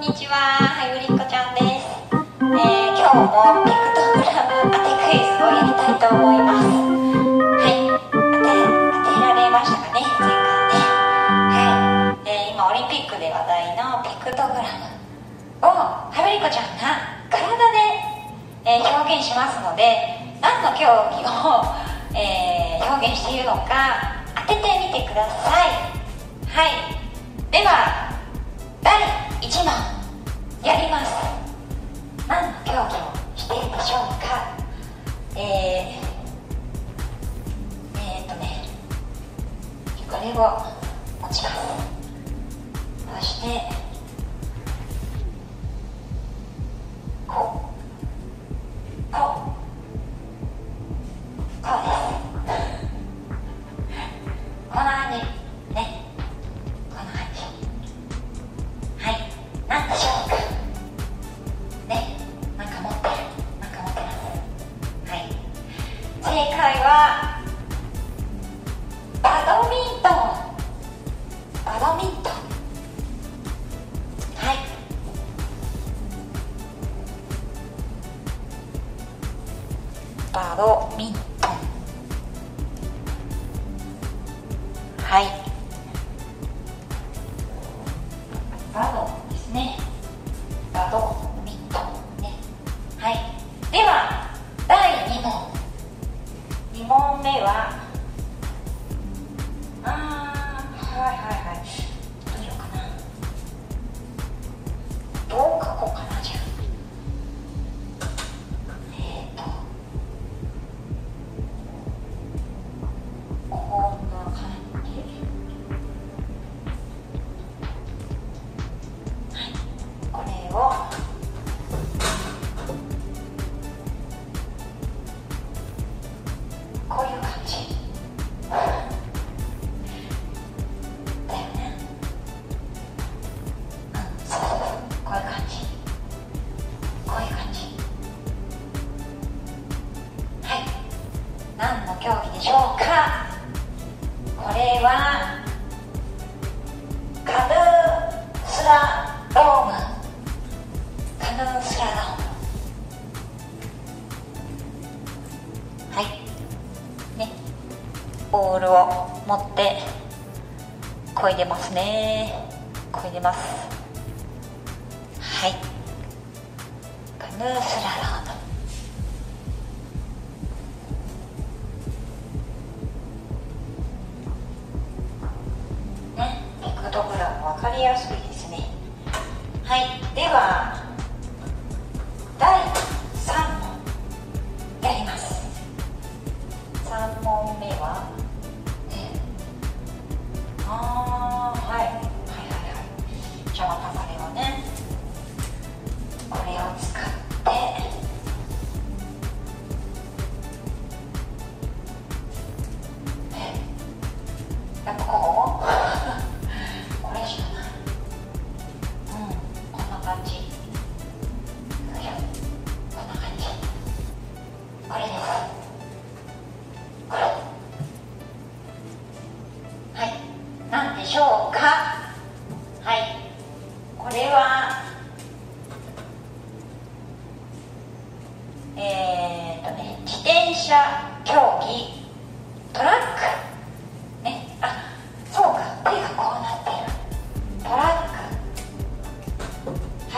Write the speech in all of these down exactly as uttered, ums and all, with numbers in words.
にちは、はゆりっこちゃんです。えー、今日もピクトグラム当てクイズをやりたいと思います。はい、当て、当てられましたかね、前回ね。はい、えー、今オリンピックで話題のピクトグラムをはゆりっこちゃんが体で、えー、表現しますので、何の競技を、えー、表現しているのか当ててみてください。はい、ではだいいちもんやります。何の競技をしているでしょうか。えー、えー、っとねこれを持ちます。そしてこうこうこうです。こんな感じね、こんな感じ。はい、何でしょうかね、なんか持ってる、なんか持ってます。はい、正解はバドミントン。バドミントン。はい、バドミントン。はい、バドですね。バドミントンね。はい、ではだいにもん。にもんめはあーはいはいはい、どうしようかな。どう書こうかな。じゃあえっとこんな感じ。これをこういう感じだよね。うん、そうそうそう、こういう感じ、こういう感じ。はい、何の競技でしょうか。これはカヌースラローム。カヌースラローム。はいね、ボールを持って漕いでますね。漕いでます。はい、カヌースラロームね、ピクトグラム分かりやすいですね。はい、ではだいさんもんやります。さんもんめはね、あーはいはいはいはい、じゃあまたこれをね、これを使ってやっぱこうこれしかない。うん、こんな感じ。こんな感じ。これです。これ。はい。何でしょうか。はい。これはえーっとね、自転車競技トラックね。あ、そうか。手がこうなってる。トラック。はい。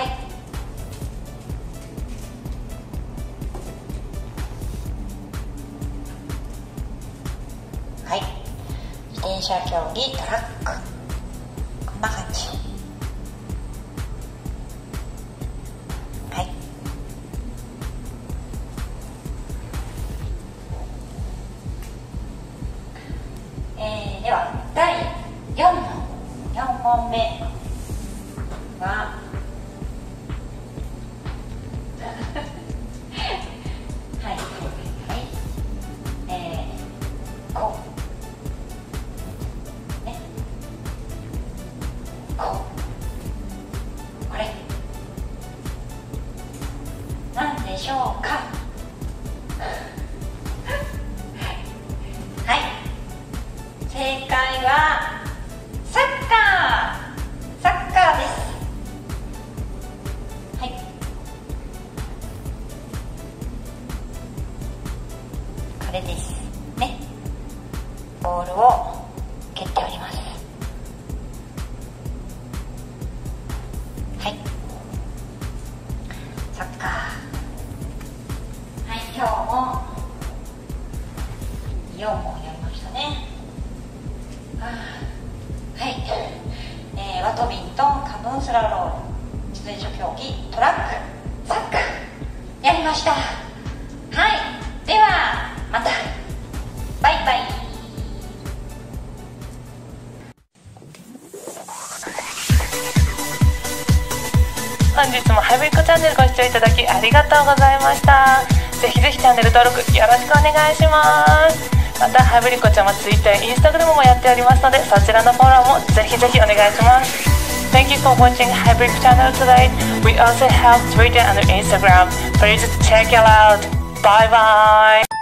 はい、自転車競技トラック。こんな感じ。はい、えー、ではだいよんもん。よんもんめははいはい、えー、こうね、こう、これ何でしょうか。はい、正解はサッカー。サッカーです。 ボールを蹴っております。はい、サッカー、はい、今日もよんほんやりましたね。はい、えー、バドミントン、カヌースラローム、自転車競技、トラック、サッカーやりました。はい、ではまた、バイバイ。 本日もハイブリッコチャンネルご視聴いただきありがとうございました。ぜひぜひチャンネル登録よろしくお願いします。またハイブリッコちゃんは Twitter や Instagram もやっておりますので、そちらのフォローもぜひぜひお願いします。 Thank you for watching Hybrid channel today. We also have Twitter and Instagram. Please check it out. Bye bye.